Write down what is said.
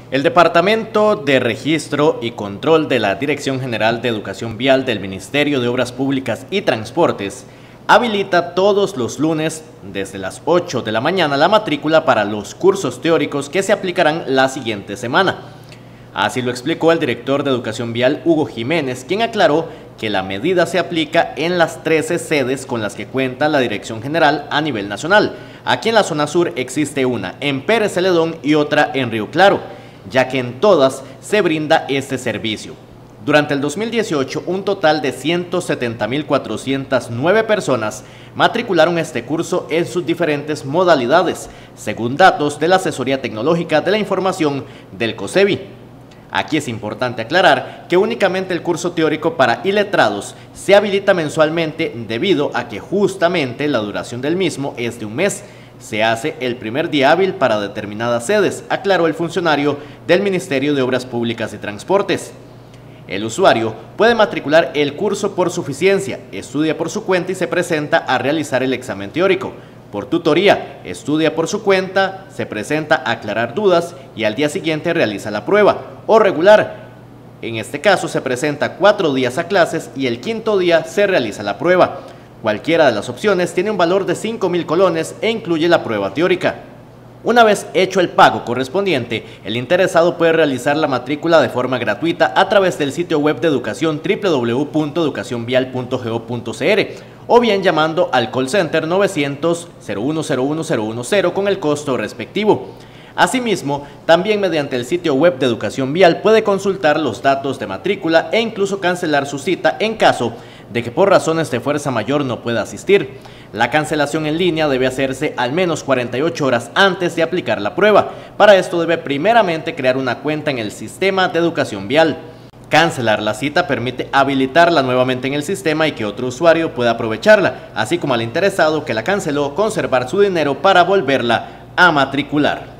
El Departamento de Registro y Control de la Dirección General de Educación Vial del Ministerio de Obras Públicas y Transportes habilita todos los lunes desde las 8 de la mañana la matrícula para los cursos teóricos que se aplicarán la siguiente semana. Así lo explicó el director de Educación Vial, Hugo Jiménez, quien aclaró que la medida se aplica en las 13 sedes con las que cuenta la Dirección General a nivel nacional. Aquí en la zona sur existe una en Pérez Celedón y otra en Río Claro, ya que en todas se brinda este servicio. Durante el 2018, un total de 170.409 personas matricularon este curso en sus diferentes modalidades, según datos de la Asesoría Tecnológica de la Información del COSEBI. Aquí es importante aclarar que únicamente el curso teórico para iletrados se habilita mensualmente debido a que justamente la duración del mismo es de un mes. Se hace el primer día hábil para determinadas sedes, aclaró el funcionario del Ministerio de Obras Públicas y Transportes. El usuario puede matricular el curso por suficiencia, estudia por su cuenta y se presenta a realizar el examen teórico. Por tutoría, estudia por su cuenta, se presenta a aclarar dudas y al día siguiente realiza la prueba. O regular, en este caso se presenta 4 días a clases y el quinto día se realiza la prueba. Cualquiera de las opciones tiene un valor de 5.000 colones e incluye la prueba teórica. Una vez hecho el pago correspondiente, el interesado puede realizar la matrícula de forma gratuita a través del sitio web de educación www.educacionvial.go.cr o bien llamando al call center 900-0101-010 con el costo respectivo. Asimismo, también mediante el sitio web de Educación Vial puede consultar los datos de matrícula e incluso cancelar su cita en caso de que por razones de fuerza mayor no pueda asistir. La cancelación en línea debe hacerse al menos 48 horas antes de aplicar la prueba. Para esto debe primeramente crear una cuenta en el sistema de Educación Vial. Cancelar la cita permite habilitarla nuevamente en el sistema y que otro usuario pueda aprovecharla, así como al interesado que la canceló conservar su dinero para volverla a matricular.